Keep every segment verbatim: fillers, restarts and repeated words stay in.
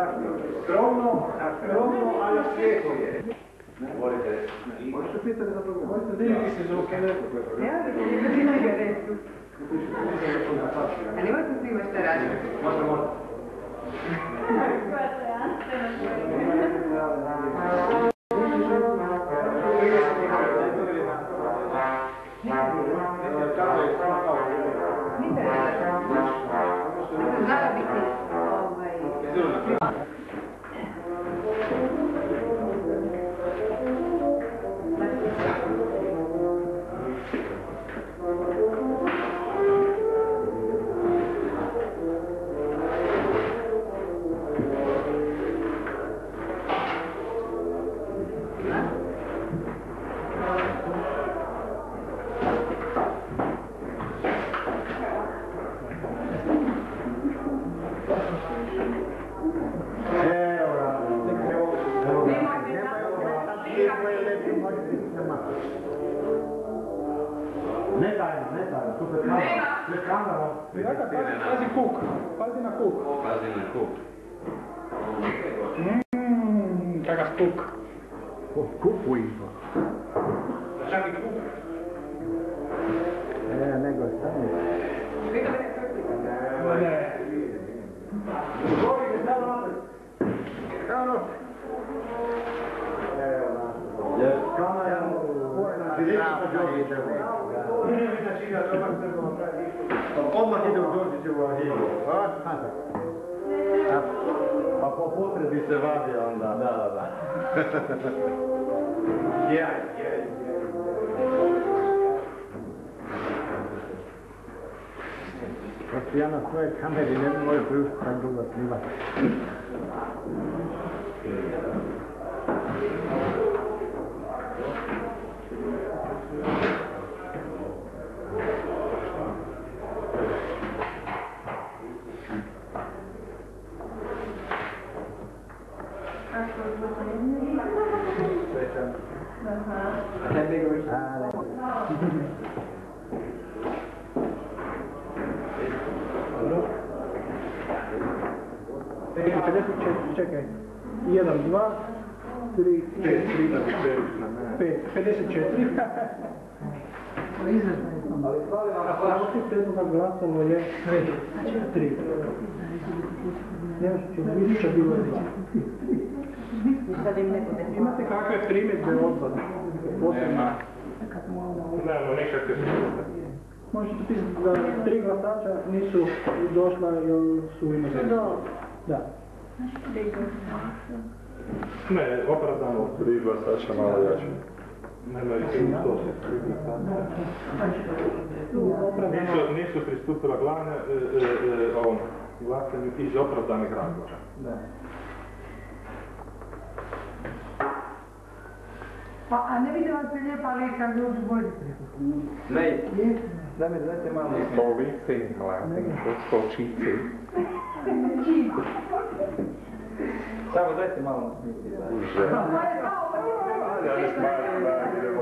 Skromno, skromno, ali svijetlo je. Volite, možete pitati za program? Volite diriti se za okinetu koji je program? Ja bih diriti na cigaretu. A nemojte svi ima šta raditi. Možda, možda. Koja se Ansena znala biti ovaj... Ne tajno, ne tajno, tu pred kamera. Pred kamera. Pazi kuk, pazi na kuk. Pazi na kuk. Mmm, kakav kuk. Kuk uivo. Čak i kuk. Ne, nego stani. Ne. Govori, stavno napred. Stavno. Kamera. Odmah ide u Đorđićevu arhivu. A po potrebi se vadi onda. Da, da, da. Sjaj, sjaj. Prosto ja na svoje kameri ne bi moju priušti tako dugo snimati. pedeset četiri, čekaj. jedan, dva, tri, četiri, pet, pedeset četiri. Ako ti prednoga glasalo je tri. Nemaš više bilo je. Imate kakve primjedbe odbor? Nema. Nema nikakve primjedbe. Možete pisati da tri glasača nisu došla jer su u inozemstvu. Da. Ne, opravdano. Tri glasača malo jače. Nema ih u sto. Nisu, nisu pristupila glavne, e, e, e, ovom glasanju iz opravdanih razloga. Da. Pa, a ne vidimo se lijepa lika ljudi bolji? Ne. Da mi dajte malo. Stolice, hladne, stolčice. Samo dajte malo na smiti. Uže. Ja ne smaram da idemo.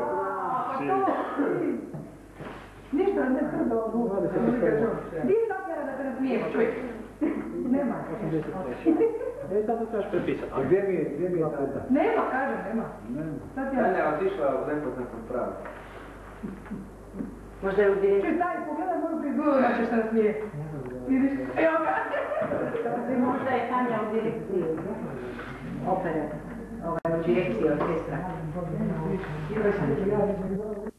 Ništa, ne prdo ovu. Ti je doktora da te nasmijemo, čuj. Nema. E, sad to trebaš prepisati. A gdje mi je, gdje mi je tada? Nema, kažem, nema. Nema. Ne, ne, otišla u nepoznatom pravu. Možda je u direkciji. Čuj, staj, pogledaj moju frizuru, znači šta nasmije. Vidiš? Evo ga. Možda je Tanja u direkciji. Opere. Ovaj, u direkciji orkestra.